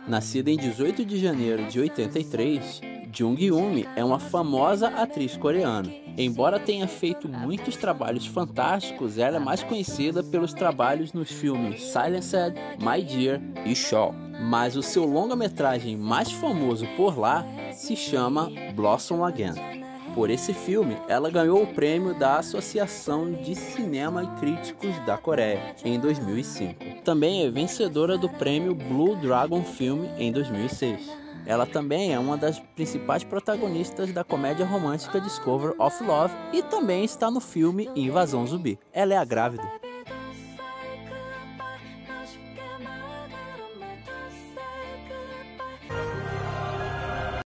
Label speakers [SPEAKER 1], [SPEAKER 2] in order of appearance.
[SPEAKER 1] Nascida em 18 de janeiro de 83, Jung Eun é uma famosa atriz coreana. Embora tenha feito muitos trabalhos fantásticos, ela é mais conhecida pelos trabalhos nos filmes Silenced, My Dear e Shaw. Mas o seu longa-metragem mais famoso por lá se chama Blossom Again. Por esse filme, ela ganhou o prêmio da Associação de Cinema e Críticos da Coreia em 2005. Também é vencedora do prêmio Blue Dragon Film em 2006. Ela também é uma das principais protagonistas da comédia romântica Discover of Love e também está no filme Invasão Zumbi. Ela é a grávida.